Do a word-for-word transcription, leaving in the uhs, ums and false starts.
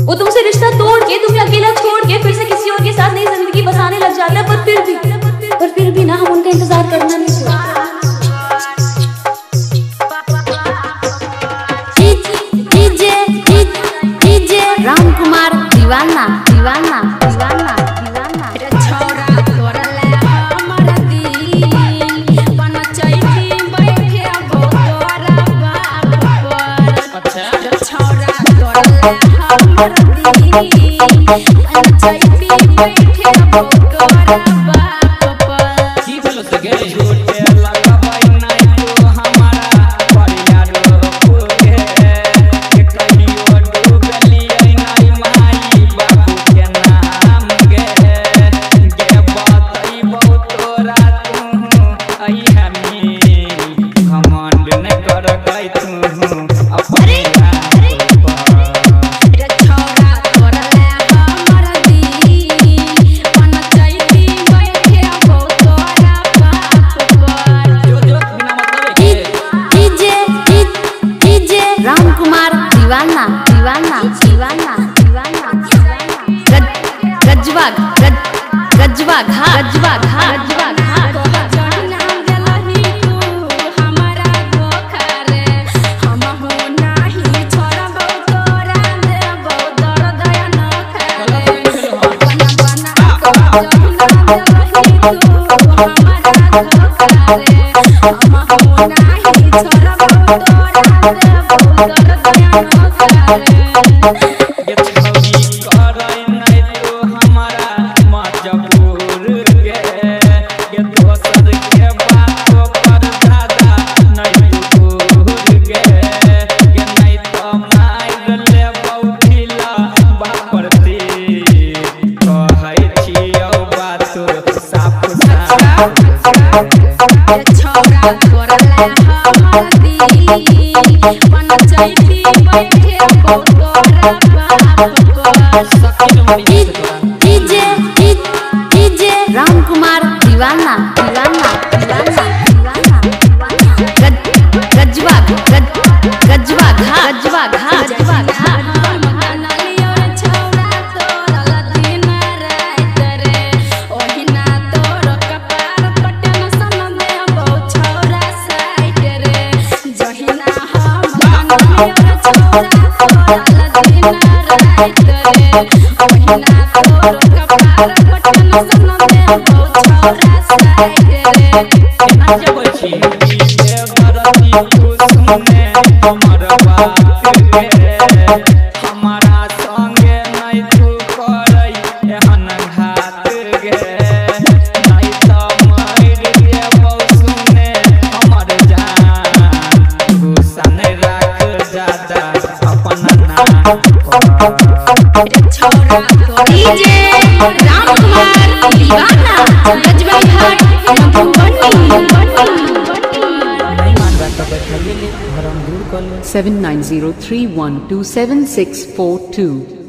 वो तुमसे रिश्ता तोड़ के तुम्हें अकेला छोड़ के फिर से किसी और के साथ नई जिंदगी बसाने लग जाता है, पर फिर भी पर फिर भी ना हम उनका इंतजार करना नहीं छोड़ते। डीजे राम कुमार दीवाना दीवाना दीवाना दीवाना छोरा तोरले हमर दिल बन चैती बैठे भोरा बाप पर। अच्छा छोरा तोरले हमर दिल बन चैती बैठे भोरा बाप पर। की बोलो सगे झूठे लगाबाई नहीं तो हमारा परियार हो के के कहियो डूबली नहीं माई बाबू के नाम गे गे बताई बहुत तोरा तू आई हमी घमंड न कर गई तू अपने छोरा तोरले हमर दिल बन चैती बैठे भोरा बाप पर। जो जो बिना मतलब के डीजे डीजे राम कुमार दीवाना दीवाना दीवाना दीवाना गजवा गजवा घाट गजवा घाट गजवा घाट जहना गेलही तू हमरा धोखा रे हम हो नाही छोड़बौ तोरा देबौ दर्द न करे बना बना जहना गेलही तू हमरा धोखा रे हम हो नाही छोड़बौ तोरा देबौ दर्द न करे। ये छवि करई नहीं तो हमारा मजबूर गे ये दोसर के बातों पर दादा नहीं दूर गे ये नहीं तो मार ले बहुतिला बापरती कहै छियौ बात साफ साफ। छोरा तोरले हमर दिल बन चैती बैठे भोरा बाप पर। डीजे डीजे राम कुमार दीवाना दीवाना दीवाना दीवाना गजवा गजवा घाट गजवा घाट गजवा घाट हमारा संगे नहीं तू करई एहन घात गे नहीं तो मर गे बहुत सुने हमर जान गुस्सा नहीं रख जाता अपना नाम छोरा डीजे राम कुमार दीवाना गजवा घाट नहीं मान रहा तो बैठिए ले घर हम दूर कर ले। seven nine zero three one two seven six four two